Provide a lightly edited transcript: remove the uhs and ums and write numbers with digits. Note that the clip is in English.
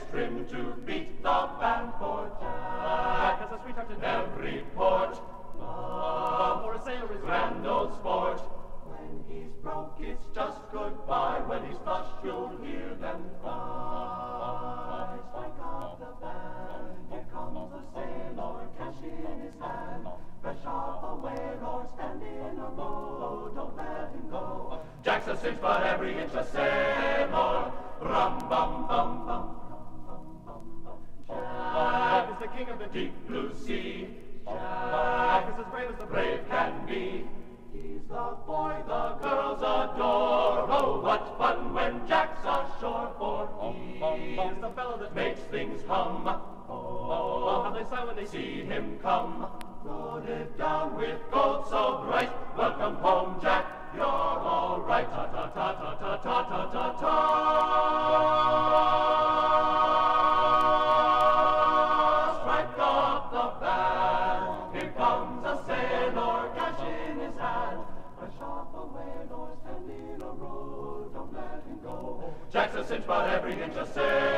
trim to beat the band for Jack. Has a sweetheart in every port. Love for a sailor is grand old sport. When he's broke, it's just goodbye. When he's flush, you'll hear them cry. Strike up the band, here comes the sailor, cash in his hand. Fresh off a whale or stand in a row, don't let him go. Jack's a cinch, but every inch a sailor. Rum bum bum bum. Jack is the king of the deep blue sea. Jack is as brave as the brave can be. He's the boy the girls adore. Oh, what fun when Jack's ashore, for he is the fellow that makes things hum. Oh, how they sigh when they see him come. Loaded down with gold so bright. Welcome home, Jack, you're all right. Ta ta ta ta ta ta ta ta ta. Strike up the band. Here comes a sailor, cash in his hand. Fresh off a whale or stand in a row, don't let him go. Jack's a cinch, but every inch a sailor.